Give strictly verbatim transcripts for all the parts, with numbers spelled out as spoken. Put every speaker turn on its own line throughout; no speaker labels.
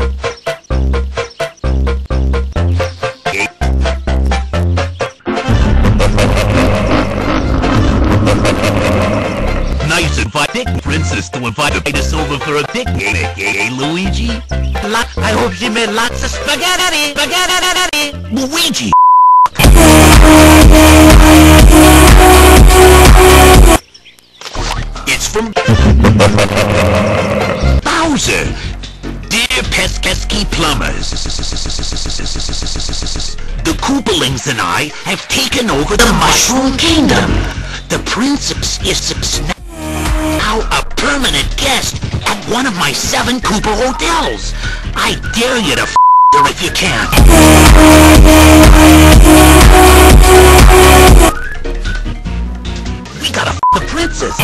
Nice inviting princess to invite us over for a picnic, eh, Luigi?
Lot, I hope she made lots of spaghetti, spaghetti,
Luigi! It's from Bowser! Dear Pesky Plumbers, the Koopalings and I have taken over the Mushroom Kingdom. The princess is now a permanent guest at one of my seven Koopa hotels. I dare you to f*** her if you can. We gotta f*** the princess.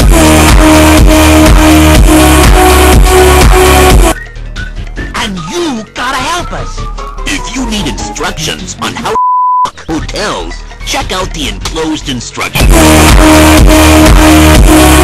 And you gotta help us. If you need instructions on how to f*** hotels, check out the enclosed instructions.